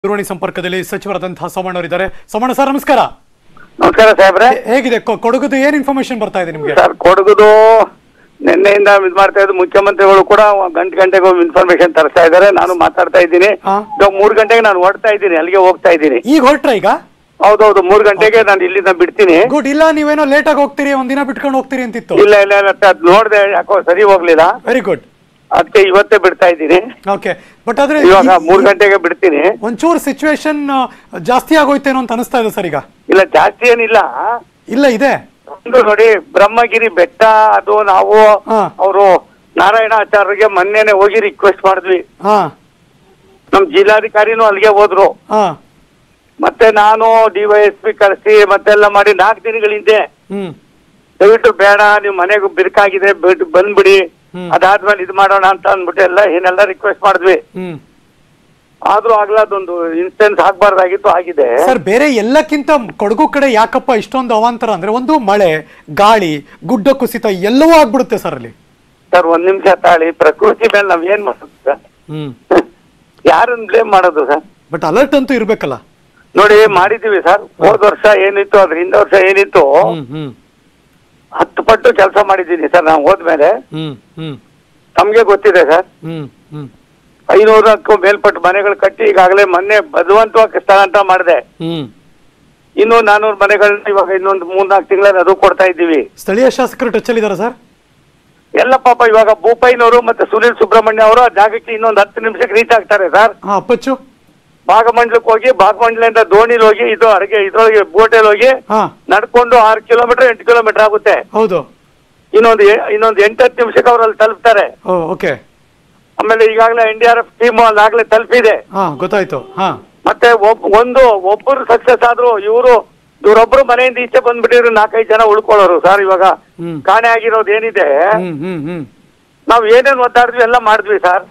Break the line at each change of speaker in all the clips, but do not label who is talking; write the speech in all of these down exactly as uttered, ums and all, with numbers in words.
ದೂರವಾಣಿ ಸಂಪರ್ಕದಲ್ಲಿ ಸಚಿವರಾದಂತಹ ಸೋಮಣ್ಣ ಅವರಿದ್ದಾರೆ. ಸೋಮಣ್ಣ ಸರ್ ನಮಸ್ಕಾರ.
ನಮಸ್ಕಾರ ಸಾಹೇಬ್ರೆ.
ಹೇಗಿದೆ ಕೊಡಗುದು ಏನ್ ಇನ್ಫಾರ್ಮೇಶನ್ ಬರ್ತಾ ಇದೆ ನಿಮ್ಗೆ?
ಸರ್ ಕೊಡಗುದು ನಿನ್ನೆಯಿಂದ ಇದು ಮಾಡ್ತಾ ಇದ್ದು ಮುಖ್ಯಮಂತ್ರಿಗಳು ಕೂಡ ಗಂಟೆ ಗಂಟೆಗೆ ಇನ್ಫಾರ್ಮೇಶನ್ ತರಿಸ್ತಾ ಇದ್ದಾರೆ. ನಾನು ಮಾತಾಡ್ತಾ ಇದ್ದೀನಿ. ಮೂರ್ ಗಂಟೆಗೆ ನಾನು ಹೊರಡ್ತಾ ಇದ್ದೀನಿ, ಅಲ್ಲಿಗೆ ಹೋಗ್ತಾ ಇದ್ದೀನಿ.
ಈಗ ಹೊರಟ್ರ ಈಗ?
ಹೌದೌದು, ಮೂರ್ ಗಂಟೆಗೆ ನಾನು ಇಲ್ಲಿಂದ ಬಿಡ್ತೀನಿ.
ಗುಡ್. ಇಲ್ಲ ನೀವೇನೋ ಲೇಟ್ ಆಗಿ ಹೋಗ್ತೀರಿ, ಒಂದಿನ ಬಿಟ್ಕೊಂಡು ಹೋಗ್ತೀರಿ ಅಂತಿತ್ತು.
ಇಲ್ಲ ಇಲ್ಲ ಇಲ್ಲ ಅದ್ ನೋಡ್ದೆ, ಯಾಕೋ ಸರಿ ಹೋಗ್ಲಿಲ್ಲ.
Very good.
ಅದಕ್ಕೆ ಇವತ್ತೇ ಬಿಡ್ತಾ ಇದ್ದೀನಿ.
ಓಕೆ. ಬಟ್ ಆದ್ರೆ
ಇವಾಗ ಮೂರ್ ಗಂಟೆಗೆ ಬಿಡ್ತೀನಿ.
ಒಂಚೂರು ಸಿಚುವೇಶನ್ ಜಾಸ್ತಿ ಆಗೋಯ್ತೇನೋ ಅಂತ ಅನಿಸ್ತಾ ಇದೆ ಸರ್ ಈಗ.
ಇಲ್ಲ ಜಾಸ್ತಿ ಏನಿಲ್ಲ.
ಇಲ್ಲ ಇದೆ
ನೋಡಿ, ಬ್ರಹ್ಮಗಿರಿ ಬೆಟ್ಟ ಅದು ನಾವು ಅವರು ನಾರಾಯಣಾಚಾರ್ಯರಿಗೆ ಮೊನ್ನೆನೆ ಹೋಗಿ ರಿಕ್ವೆಸ್ಟ್ ಮಾಡಿದ್ವಿ. ನಮ್ ಜಿಲ್ಲಾಧಿಕಾರಿನೂ ಅಲ್ಲಿಗೆ ಹೋದ್ರು. ಮತ್ತೆ ನಾನು ಡಿವೈಎಸ್ಪಿ ಕರೆಸಿ ಮತ್ತೆಲ್ಲ ಮಾಡಿ ನಾಲ್ಕು ದಿನಗಳ ಹಿಂದೆ ದಯವಿಟ್ಟು ಬೇಡ, ನೀವು ಮನೆಗೆ ಬಿರುಕಾಗಿದೆ ಬಂದ್ಬಿಡಿ, ಅದಾದ್ಮೇಲೆ ಇದು ಮಾಡೋಣ ಅಂತ ಅಂದ್ಬಿಟ್ಟು ಎಲ್ಲ ಏನೆಲ್ಲ ರಿಕ್ವೆಸ್ಟ್ ಮಾಡಿದ್ವಿ. ಆದ್ರೂ ಆಗ್ಲಾದೊಂದು ಇನ್ಸಿಡೆನ್ಸ್ ಆಗ್ಬಾರ್ದಾಗಿತ್ತು, ಆಗಿದೆ.
ಸರ್ ಬೇರೆ ಎಲ್ಲಕ್ಕಿಂತ ಕೊಡಗು ಕಡೆ ಯಾಕಪ್ಪ ಇಷ್ಟೊಂದು ಅವಾಂತರ ಅಂದ್ರೆ, ಒಂದು ಮಳೆ, ಗಾಳಿ, ಗುಡ್ಡ ಕುಸಿತ ಎಲ್ಲವೂ ಆಗ್ಬಿಡುತ್ತೆ ಸರ್ ಅಲ್ಲಿ.
ಸರ್ ಒಂದ್ ನಿಮಿಷ ತಾಳಿ, ಪ್ರಕೃತಿ ಮೇಲೆ ನಾವ್ ಏನ್ ಮಾಡೋದು ಸರ್? ಯಾರನ್ನ ಬ್ಲೇಮ್ ಮಾಡೋದು ಸರ್?
ಬಟ್ ಅಲರ್ಟ್ ಅಂತೂ ಇರ್ಬೇಕಲ್ಲ.
ನೋಡಿ ಮಾಡಿದೀವಿ ಸರ್. ಹೋದ್ ವರ್ಷ ಏನಿತ್ತು ಅದ್ರ ಹಿಂದ ವರ್ಷ ಏನಿತ್ತು ಹತ್ತು ಪಟ್ಟು ಕೆಲಸ ಮಾಡಿದ್ದೀನಿ ಸರ್ ನಾವು ಹೋದ್ಮೇಲೆ. ತಮ್ಗೆ ಗೊತ್ತಿದೆ ಸರ್. ಐನೂರಕ್ಕೂ ಮೇಲ್ಪಟ್ಟು ಮನೆಗಳು ಕಟ್ಟಿ ಈಗಾಗಲೇ ಮೊನ್ನೆ ಬದುವಂತವಾಗಿ ಸ್ಥಳಾಂತರ ಮಾಡಿದೆ. ಇನ್ನು ನಾನೂರು ಮನೆಗಳನ್ನ ಇವಾಗ ಇನ್ನೊಂದು ಮೂರ್ನಾಲ್ಕು ತಿಂಗಳಲ್ಲಿ ಅದು ಕೊಡ್ತಾ ಇದ್ದೀವಿ.
ಸ್ಥಳೀಯ ಶಾಸಕರು ಟಚ್ ಅಲ್ಲಿ ಇದಾರೆ ಸರ್?
ಎಲ್ಲ ಪಾಪ ಇವಾಗ ಭೂಪೈನವರು ಮತ್ತೆ ಸುನಿಲ್ ಸುಬ್ರಹ್ಮಣ್ಯ ಅವರು ಆ ಜಾಗಕ್ಕೆ ಇನ್ನೊಂದು ಹತ್ತು ನಿಮಿಷಕ್ಕೆ ರೀಚ್ ಆಗ್ತಾರೆ ಸರ್.
ಅಪ್ಪಚ್ಚು
ಭಾಗಮಂಡಲಕ್ಕೆ ಹೋಗಿ, ಭಾಗಮಂಡಲಿಂದ ದೋಣಿಲಿ ಹೋಗಿ, ಇದು ಅಡಿಗೆ ಇದ್ರೊಳಗೆ ಬೋಟಲ್ಲಿ ಹೋಗಿ ನಡ್ಕೊಂಡು ಆರು ಕಿಲೋಮೀಟರ್ ಎಂಟು ಕಿಲೋಮೀಟರ್ ಆಗುತ್ತೆ.
ಹೌದು. ಇನ್ನೊಂದು
ಇನ್ನೊಂದು ಎಂಟತ್ತು ನಿಮಿಷಕ್ಕೆ ಅವ್ರು ಅಲ್ಲಿ ತಲುಪ್ತಾರೆ.
ಓಕೆ.
ಆಮೇಲೆ ಈಗಾಗಲೇ N D R F team ಅಲ್ಲಿ ಆಗ್ಲೇ ತಲುಪಿದೆ.
ಗೊತ್ತಾಯ್ತು.
ಮತ್ತೆ ಒಂದು ಒಬ್ಬರು ಸಕ್ಸಸ್ ಆದ್ರು, ಇವರು ಇವರೊಬ್ರು ಮನೆಯಿಂದ ಈಚೆ ಬಂದ್ಬಿಟ್ಟಿದ್ರು, ನಾಲ್ಕೈದು ಜನ ಉಳ್ಕೊಳ್ಳೋರು ಸರ್. ಇವಾಗ ಕಾಣೆ ಆಗಿರೋದು ಏನಿದೆ, ನಾವ್ ಏನೇನ್ ಒದ್ದಾಡಿದ್ವಿ ಎಲ್ಲ ಮಾಡಿದ್ವಿ ಸರ್.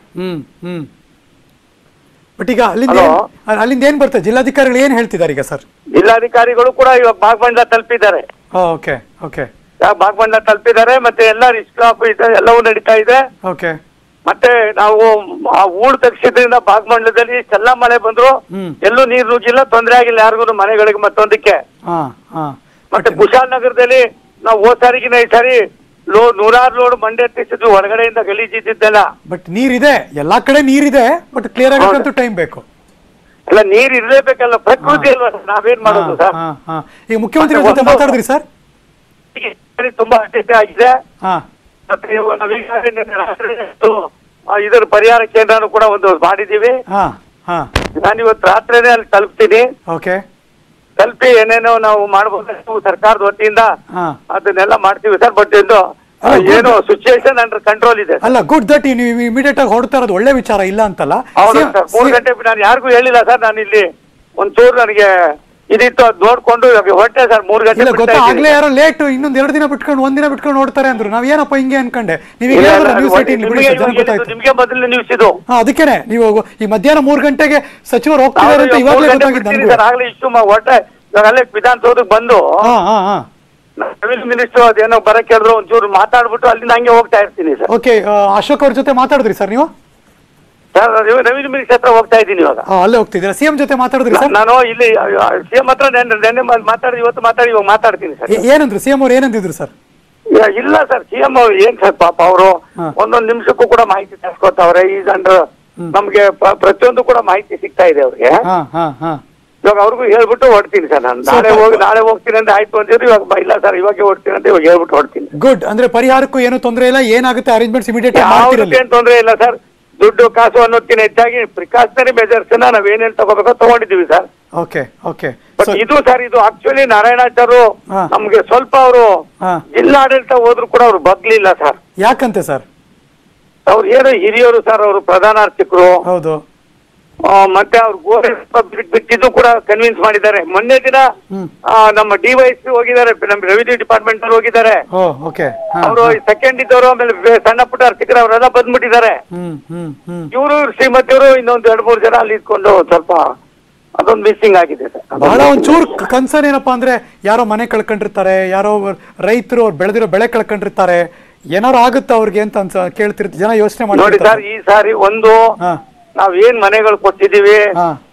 ಬಟ್ ಈಗ ಅಲ್ಲಿಂದ ಅಲ್ಲಿಂದ ಏನ್ ಬರ್ತದೆ? ಜಿಲ್ಲಾಧಿಕಾರಿಗಳು ಏನ್ ಹೇಳ್ತಿದ್ದಾರೆ ಈಗ ಸರ್?
ಜಿಲ್ಲಾಧಿಕಾರಿಗಳು ಕೂಡ ಇವಾಗ ಭಾಗಮಂಡಲ ತಲುಪಿದ್ದಾರೆ.
Okay okay.
ಭಾಗಮಂಡಲ ತಲುಪಿದ್ದಾರೆ. ಮತ್ತೆ ಎಲ್ಲ ರಿಸ್ಕ್ ಆಫ್ ಎಲ್ಲವೂ ನಡೀತಾ ಇದೆ.
ಓಕೆ.
ಮತ್ತೆ ನಾವು ಆ ಊಳು ತಗ್ಸಿದ್ರಿಂದ ಭಾಗಮಂಡಲದಲ್ಲಿ ಚೆಲ್ಲ ಮಳೆ ಬಂದ್ರು ಎಲ್ಲೂ ನೀರು ನುಗ್ಗಿಲ್ಲ, ತೊಂದರೆ ಆಗಿಲ್ಲ ಯಾರಿಗೂ ಮನೆಗಳಿಗೆ ಮತ್ತೊಂದಕ್ಕೆ. ಮತ್ತೆ ಕುಶಾಲ್ ನಗರದಲ್ಲಿ ನಾವು ಹೋದ್ ಸಾರಿಗಿನ ಈ ಸಾರಿ ಲೋ ನೂರಾರು ಲೋಡ್ ಮಂಡೆ ಎತ್ತಿಸಿದ್ವಿ, ಹೊರಗಡೆಯಿಂದ ಗಲೀಜಿದ್ದೆಲ್ಲ. ಬಟ್
ನೀರಿದೆ, ಎಲ್ಲಾ ಕಡೆ ನೀರಿದೆ, ಬಟ್ ಕ್ಲಿಯರ್ ಆಗಕ್ಕಂತೂ ಟೈಮ್ ಬೇಕು.
ಎಲ್ಲ ನೀರ್ ಇರ್ಲೇಬೇಕಲ್ಲ, ಪ್ರಕೃತಿ ಅಲ್ವಾ, ನಾವೇನ್ ಮಾಡೋದು ಸರ್?
ಈಗ ಮುಖ್ಯಮಂತ್ರಿ ಜೊತೆ ಮಾತಾಡಿದ್ರಿ ಸರ್?
ತುಂಬಾ ಅತಿಥಿ ಆಗಿದೆ. ಮತ್ತೆ ಇದರ ಪರಿಹಾರ ಕೇಂದ್ರನು ಕೂಡ ಒಂದು ಮಾಡಿದೀವಿ. ನಾನಿವತ್ತು ರಾತ್ರಿನೇ ಅಲ್ಲಿ ತಲುಪ್ತೀನಿ.
ಓಕೆ.
ತಲುಪಿ ಏನೇನೋ ನಾವು ಮಾಡಬಹುದು ಸರ್ಕಾರದ ವತಿಯಿಂದ ಅದನ್ನೆಲ್ಲ ಮಾಡ್ತೀವಿ ಸರ್. ಬಟ್ ಇದು ಏನು ಸಿಚುಯೇಷನ್ ಅಂಡರ್ ಕಂಟ್ರೋಲ್ ಇದೆ.
ಅಲ್ಲ, ಗುಡ್ ದಟ್ ನೀವು ಇಮಿಡಿಯೇಟ್ ಆಗಿ ಹೊರಡ್ತಾ ಇರೋದು ಒಳ್ಳೆ ವಿಚಾರ, ಇಲ್ಲ ಅಂತಲ್ಲ.
ಹೌದು ಸರ್. ಮೂರು ಗಂಟೆ ನಾನು ಯಾರಿಗೂ ಹೇಳಿಲ್ಲ ಸರ್. ನಾನು ಇಲ್ಲಿ ಒಂಚೂರು ನನಗೆ ಇದಿತ್ತು, ಅದ್ ನೋಡ್ಕೊಂಡು ಹೊರಟೆ ಸರ್. ಮೂರು ಗಂಟೆ
ಆಗ್ಲೇ ಯಾರೋ ಲೇಟ್, ಇನ್ನೊಂದ್ ಎರಡು ದಿನ ಬಿಟ್ಕೊಂಡು ಒಂದಿನ ಬಿಟ್ಕೊಂಡು ನೋಡ್ತಾರೆ ಅಂದ್ರು. ನಾವ್ ಏನಪ್ಪ ಹಿಂಗೆ ಅನ್ಕೊಂಡೆ.
ನಿಮ್ಗೆ ಮೊದಲು ನ್ಯೂಸ್ ಇದು.
ಅದಕ್ಕೇನೆ ನೀವು ಈ ಮಧ್ಯಾಹ್ನ ಮೂರ್ ಗಂಟೆಗೆ ಸಚಿವರು ಹೋಗ್ತಾರೆ ಅಂತ ಇವಾಗಲೇ ಗೊತ್ತಾಗಿದ್ದು.
ಆಗ್ಲೇ ಇಷ್ಟು ಹೊರಟೆ ಅಲ್ಲೇ ವಿಧಾನಸೌಧಕ್ಕೆ ಬಂದು ರೆವಿನ್ಯೂ ಮಿನಿಸ್ಟರ್ ಅದೇನೋ ಬರಕ್ಕೆ ಹೇಳಿದ್ರು, ಒಂಚೂರು ಮಾತಾಡ್ಬಿಟ್ಟು ಅಲ್ಲಿಂದ ಹಂಗೆ ಹೋಗ್ತಾ ಇರ್ತೀನಿ ಸರ್.
ಓಕೆ. ಅಶೋಕ್ ಅವ್ರ ಜೊತೆ ಮಾತಾಡಿದ್ರಿ ಸರ್ ನೀವು?
ಸರ್ ರೆವಿನ್ಯೂ ಮಿನಿಸ್ಟರ್ ಹತ್ರ ಹೋಗ್ತಾ ಇದ್ದೀನಿ ಇವಾಗ.
ಅಲ್ಲೇ ಹೋಗ್ತಿದ್ದೀರಾ? ಸಿಎಂ ಜೊತೆ ಮಾತಾಡಿದ್ರಿ ಸರ್?
ನಾನು ಇಲ್ಲಿ ಸಿಎಂ ಹತ್ರ ನೆನ್ನೆ ಮಾತಾಡಿ, ಇವತ್ತು ಮಾತಾಡಿ, ಇವಾಗ ಮಾತಾಡ್ತೀನಿ ಸರ್.
ಏನಂದ್ರು ಸಿಎಂ ಅವ್ರು? ಏನಂದಿದ್ರು ಸರ್?
ಇಲ್ಲ ಸರ್, ಸಿಎಂ ಅವ್ರು ಏನ್ ಸರ್ ಪಾಪ ಅವರು ಒಂದೊಂದು ನಿಮಿಷಕ್ಕೂ ಕೂಡ ಮಾಹಿತಿ ತರ್ಸ್ಕೊತಾವ್ರೆ. ಈಗ ಅಂದ್ರ ನಮ್ಗೆ ಪ್ರತಿಯೊಂದು ಕೂಡ ಮಾಹಿತಿ ಸಿಗ್ತಾ ಇದೆ ಅವ್ರಿಗೆ. ಇವಾಗ ಅವ್ರಿಗೂ ಹೇಳ್ಬಿಟ್ಟು ಹೊಡ್ತೀನಿ ಸರ್. ನಾನು ನಾಳೆ ಹೋಗಿ ನಾಳೆ ಹೋಗ್ತೀನಿ ಅಂತ ಆಯ್ತು ಅಂತಿದ್ರು. ಇವಾಗ ಇಲ್ಲ ಸರ್ ಇವಾಗ ಹೊಡ್ತೀನಿ ಅಂತ ಇವಾಗ ಹೇಳ್ಬಿಟ್ಟು ಹೊಡ್ತೀನಿ.
ಗುಡ್. ಅಂದ್ರೆ ಪರಿಹಾರಕ್ಕೂ ಏನು ತೊಂದರೆ ಇಲ್ಲ, ಏನಾಗುತ್ತೆ ಅರೇಂಜ್ಮೆಂಟ್ಸ್ ಇಮಿಡಿಯೇಟ್
ಏನ್ ತೊಂದರೆ ಇಲ್ಲ ಸರ್. ದುಡ್ಡು ಕಾಸು ಅನ್ನೋದಕ್ಕಿಂತ ಹೆಚ್ಚಾಗಿ ಪ್ರಿಕಾಷನರಿ ಮೆಜರ್ಸ್ ನಾವ್ ಏನೇನ್ ತಗೋಬೇಕೋ ತಗೊಂಡಿದೀವಿ ಸರ್.
Okay okay.
ಬಟ್ ಇದು ಸರ್, ಇದು ಆಕ್ಚುಲಿ ನಾರಾಯಣಾಚಾರ್ಯರು ನಮ್ಗೆ ಸ್ವಲ್ಪ ಅವರು ಜಿಲ್ಲಾಡಳಿತ ಹೋದ್ರು ಕೂಡ ಅವ್ರು ಬಗ್ಲಿಲ್ಲ ಸರ್.
ಯಾಕಂತೆ ಸರ್?
ಅವ್ರು ಏನು ಹಿರಿಯರು ಸರ್, ಅವರು ಪ್ರಧಾನ ಅರ್ಚಕರು.
ಹೌದು.
ಮತ್ತೆ ಅವ್ರು ಗೋರೆ ಬಿಟ್ಟಿದ್ದು ಕೂಡ ಕನ್ವಿನ್ಸ್ ಮಾಡಿದ್ದಾರೆ. ಮೊನ್ನೆ ದಿನ ನಮ್ಮ ಡಿವೈಸ್ ಹೋಗಿದ್ದಾರೆ, ನಮ್ಮ ರೆವಿನ್ಯೂ ಡಿಪಾರ್ಟ್ಮೆಂಟ್ ಅವ್ರು ಹೋಗಿದ್ದಾರೆ. ಅವರು ಸೆಕೆಂಡ್ ಇದ್ದವರು, ಆಮೇಲೆ ಸಣ್ಣ ಪುಟ್ಟ ಅರ್ಚಕರು ಅವರೆಲ್ಲ ಬಂದ್ಬಿಟ್ಟಿದ್ದಾರೆ. ಇವರು ಶ್ರೀಮತಿಯವರು ಇನ್ನೊಂದು ಎರಡು ಮೂರು ಜನ ಅಲ್ಲಿ ಇಟ್ಕೊಂಡು ಸ್ವಲ್ಪ ಅದೊಂದು ಮಿಸ್ಸಿಂಗ್ ಆಗಿದೆ ಸರ್.
ಬಹಳ ಒಂಚೂರು ಕನ್ಸರ್ನ್ ಏನಪ್ಪಾ ಅಂದ್ರೆ, ಯಾರೋ ಮನೆ ಕಳ್ಕೊಂಡಿರ್ತಾರೆ, ಯಾರೋ ರೈತರು ಬೆಳೆದಿರೋ ಬೆಳೆ ಕಳ್ಕೊಂಡಿರ್ತಾರೆ, ಏನಾರು ಆಗುತ್ತಾ ಅವ್ರಿಗೆ ಅಂತ ಅನ್ಸ ಕೇಳ್ತಿರ್ತ ಜನ ಯೋಚನೆ ಮಾಡಿ.
ನೋಡಿ ಸರ್, ಈ ಸಾರಿ ಒಂದು ನಾವ್ ಏನ್ ಮನೆಗಳು ಕೊಟ್ಟಿದೀವಿ,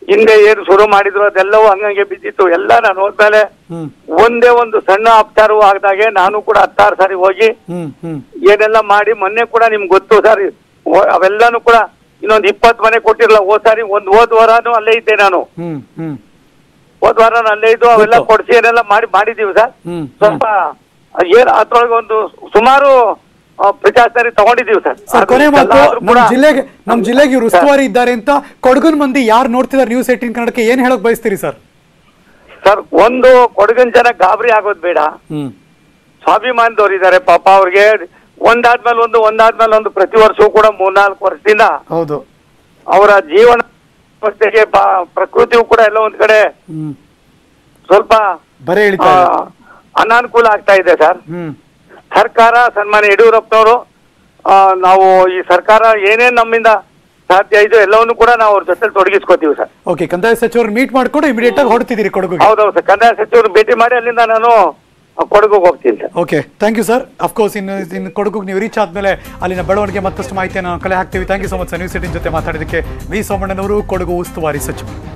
ಹಿಂದೆ ಏನು ಶುರು ಮಾಡಿದ್ರು ಅದೆಲ್ಲವೂ ಹಂಗಂಗೆ ಬಿದ್ದಿತ್ತು. ಎಲ್ಲ ನಾನು ಹೋದ್ಮೇಲೆ ಒಂದೇ ಒಂದು ಸಣ್ಣ ಅಪಚಾರವೂ ಆಗದಾಗೆ ನಾನು ಕೂಡ ಹತ್ತಾರು ಸಾರಿ ಹೋಗಿ ಏನೆಲ್ಲ ಮಾಡಿ, ಮೊನ್ನೆ ಕೂಡ ನಿಮ್ಗೆ ಗೊತ್ತು ಸರ್, ಅವೆಲ್ಲಾನು ಕೂಡ ಇನ್ನೊಂದು ಇಪ್ಪತ್ತು ಮನೆ ಕೊಟ್ಟಿರಲ್ಲ. ಹೋದ್ ಸಾರಿ ಒಂದ್ ಹೋದ್ ವಾರನು ಅಲ್ಲೇ ಇದ್ದೆ ನಾನು, ಹೋದ್ ವಾರ ಅಲ್ಲೇ ಇದ್ದು ಅವೆಲ್ಲ ಕೊಡ್ಸಿ ಏನೆಲ್ಲ ಮಾಡಿ ಮಾಡಿದೀವಿ ಸರ್. ಸ್ವಲ್ಪ ಏನ್ ಅದ್ರೊಳಗೆ ಒಂದು ಸುಮಾರು ಪ್ರಚಾರ ತಗೊಂಡಿದೀವಿ ಸರ್.
ಸರ್ ಕೊನೆ ಮಾತು, ನಮ್ ಜಿಲ್ಲೆಗೆ ನಮ್ ಜಿಲ್ಲೆಗೆ ಇವ್ರು ಉಸ್ತುವಾರಿ ಇದ್ದಾರೆ ಅಂತ ಕೊಡಗನ್ ಮಂದಿ ಯಾರು ನೋಡ್ತಿದ್ದಾರೆ ನ್ಯೂಸ್ ಏಟೀನ್ ಕನ್ನಡಕ್ಕೆ ಏನ್ ಹೇಳಕ್ ಬಯಸ್ತೀರಿ ಸರ್?
ಸರ್, ಒಂದು ಕೊಡಗನ್ ಜನ ಗಾಬರಿ ಆಗೋದ್ ಬೇಡ, ಸ್ವಾಭಿಮಾನದವ್ರು ಇದ್ದಾರೆ ಪಾಪ. ಅವ್ರಿಗೆ ಒಂದಾದ್ಮೇಲೆ ಒಂದು ಒಂದಾದ್ಮೇಲೆ ಒಂದು ಪ್ರತಿ ವರ್ಷವೂ ಕೂಡ ಮೂರ್ನಾಲ್ಕು ವರ್ಷದಿಂದ
ಹೌದು
ಅವರ ಜೀವನ ವ್ಯವಸ್ಥೆಗೆ ಪ್ರಕೃತಿಯು ಕೂಡ ಎಲ್ಲ ಒಂದ್ ಕಡೆ ಸ್ವಲ್ಪ
ಬರೇ
ಅನಾನುಕೂಲ ಆಗ್ತಾ ಇದೆ ಸರ್. ಸರ್ಕಾರ ಸನ್ಮಾನ್ಯ ಯಡಿಯೂರಪ್ಪನವರು ನಾವು ಈ ಸರ್ಕಾರ ಏನೇನ್ ನಮ್ಮಿಂದ ಸಾಧ್ಯ ಇದೋ ಎಲ್ಲವನ್ನು ಕೂಡ ನಾವು ಅವ್ರ ಜೊತೆ ತೊಡಗಿಸ್ಕೋತೀವಿ ಸರ್.
ಓಕೆ, ಕಂದಾಯ ಸಚಿವರು ಮೀಟ್ ಮಾಡ್ಕೊಂಡು ಇಮಿಡಿಯೇಟ್ ಆಗಿ ಹೊರಡ್ತಿದ್ದೀರಿ ಕೊಡಗು?
ಹೌದೌದು ಸರ್, ಕಂದಾಯ ಸಚಿವರು ಭೇಟಿ ಮಾಡಿ ಅಲ್ಲಿಂದ ನಾನು ಕೊಡಗು ಹೋಗ್ತೀನಿ sir.
Okay, thank you sir. Of course ಇನ್ನು ಇನ್ನು ಕೊಡಗು ನೀವು ರೀಚ್ ಆದ್ಮೇಲೆ ಅಲ್ಲಿನ ಬೆಳವಣಿಗೆ ಮತ್ತಷ್ಟು ಮಾಹಿತಿಯನ್ನು ಕಲೆ ಹಾಕ್ತೀವಿ. Thank you so much sir news eighteen ಜೊತೆ ಮಾತಾಡೋದಕ್ಕೆ. ವಿ ಸೋಮಣ್ಣನವರು, ಕೊಡಗು ಉಸ್ತುವಾರಿ ಸಚಿವರು.